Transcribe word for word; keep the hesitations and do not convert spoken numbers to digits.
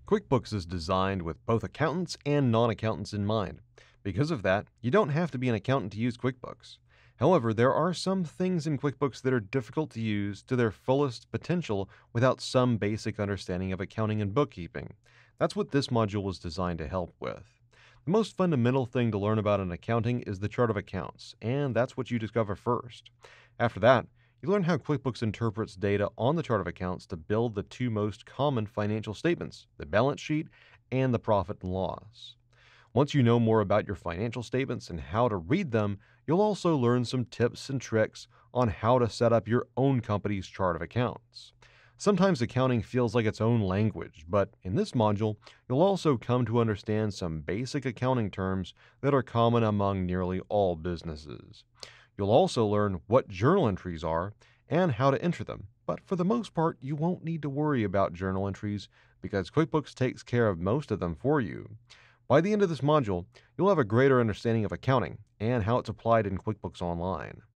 QuickBooks is designed with both accountants and non accountants in mind. Because of that, you don't have to be an accountant to use QuickBooks. However, there are some things in QuickBooks that are difficult to use to their fullest potential without some basic understanding of accounting and bookkeeping. That's what this module was designed to help with. The most fundamental thing to learn about in accounting is the chart of accounts, and that's what you discover first. After that, you learn how QuickBooks interprets data on the chart of accounts to build the two most common financial statements, the balance sheet and the profit and loss. Once you know more about your financial statements and how to read them, you'll also learn some tips and tricks on how to set up your own company's chart of accounts. Sometimes accounting feels like its own language, but in this module, you'll also come to understand some basic accounting terms that are common among nearly all businesses. You'll also learn what journal entries are and how to enter them, but for the most part, you won't need to worry about journal entries because QuickBooks takes care of most of them for you. By the end of this module, you'll have a greater understanding of accounting and how it's applied in QuickBooks Online.